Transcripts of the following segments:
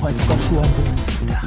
소환수가 소환되었습니다.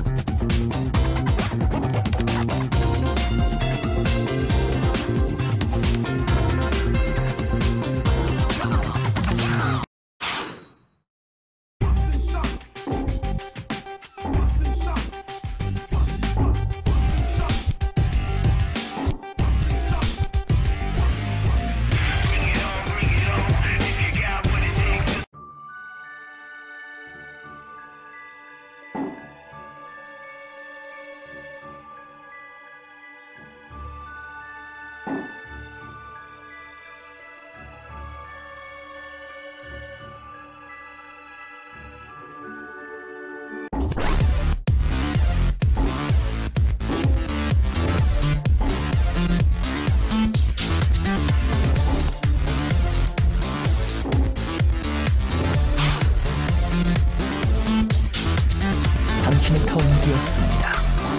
당신의 턴이 되었습니다.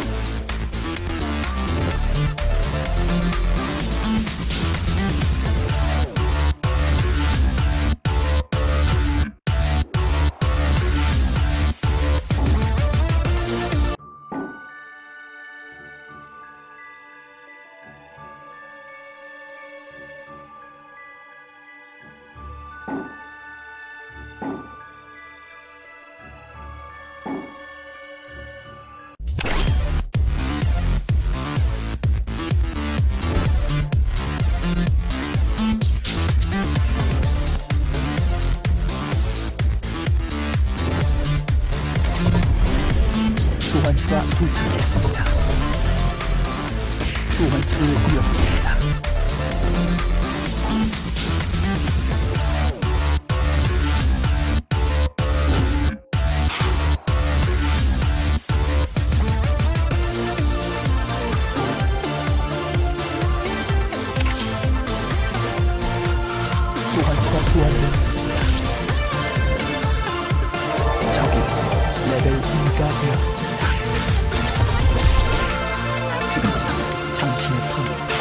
소환수가 도착했습니다. 소환수를 이었습니다. 소환수가 소환되었습니다. 적이 레벨 2가 되었습니다. 지금 당신의 턴입니다.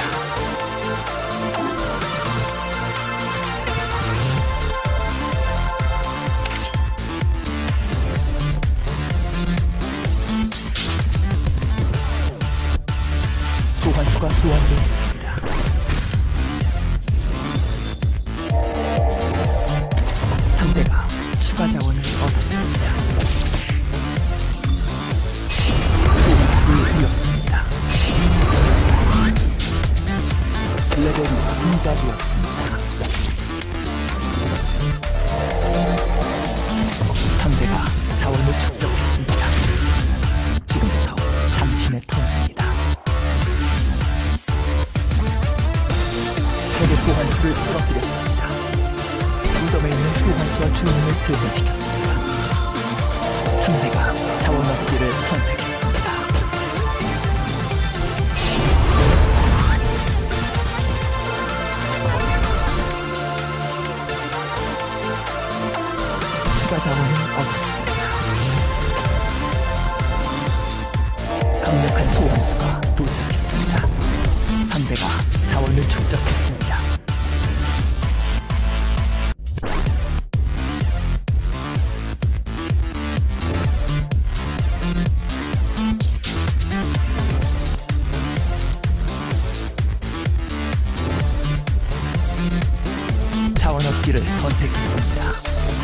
소환수가 소환되었습니다. 상대가 추가 자원을 얻었습니다. 소환수를 이었습니다. 레벨이 2가 되었습니다. 상대가 자원을 축적했습니다. 지금부터 당신의 턴입니다. 적의 소환수를 쓰러뜨렸습니다. 무덤에 있는 소환수와 주문을 재생시켰습니다. 상대가 자원 얻기를 선택했습니다. 추가 자원을 얻었습니다. 강력한 소환수가 도착했습니다. 상대가 자원을 축적했습니다. 자원 얻기를 선택했습니다.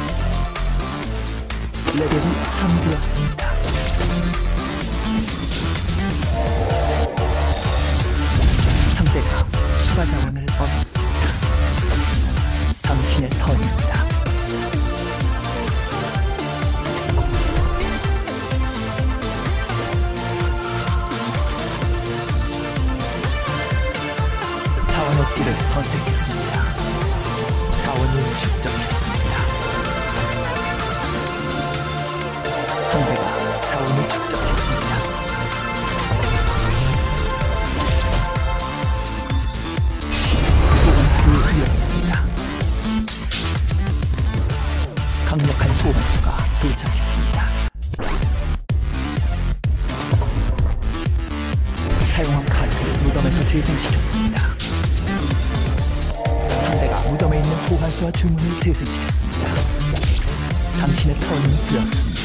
레벨이 3 되었습니다. 상대가 추가 자원을 얻었습니다. 당신의 턴입니다. 자원 얻기를 선택했습니다. 자원을 축적했습니다. 상대가 자원을 축적했습니다. 소환수를 이었습니다. 강력한 소환수가 도착했습니다. 사용한 카드를 무덤에서 재생시켰습니다. 상대가 무덤에 있는 소환수와 주문을 재생시켰습니다. 당신의 턴이 되었습니다.